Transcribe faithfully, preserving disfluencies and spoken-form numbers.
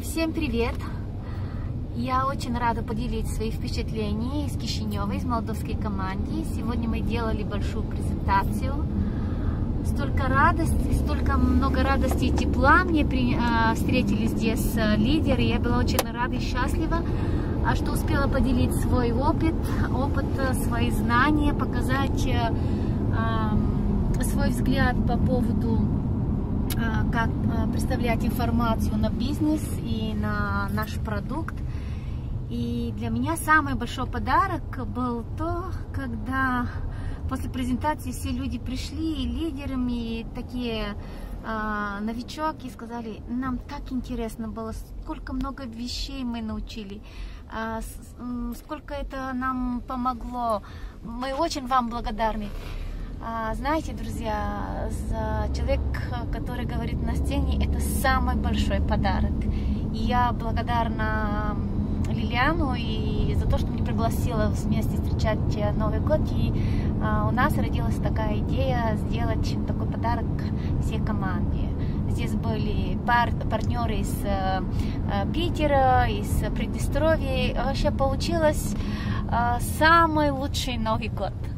Всем привет! Я очень рада поделиться своими впечатлениями из Кишинева, из молдавской команды. Сегодня мы делали большую презентацию. Столько радости, столько много радости и тепла мне при, э, встретили здесь лидеры. Я была очень рада и счастлива, что успела поделить свой опыт, опыт, свои знания, показать э, э, свой взгляд по поводу, э, как э, представлять информацию на бизнес и на наш продукт. И для меня самый большой подарок был то, когда после презентации все люди пришли, и лидерами, и такие э, новички, и сказали: нам так интересно было, сколько много вещей мы научили, э, сколько это нам помогло. Мы очень вам благодарны. А, знаете, друзья, за человек, который говорит на сцене, это самый большой подарок. И я благодарна Лилиану и за то, что меня пригласила вместе встречать Новый год. И а, у нас родилась такая идея сделать такой подарок всей команде. Здесь были пар партнеры из э, Питера, из Приднестровья. Вообще получилось э, самый лучший Новый год.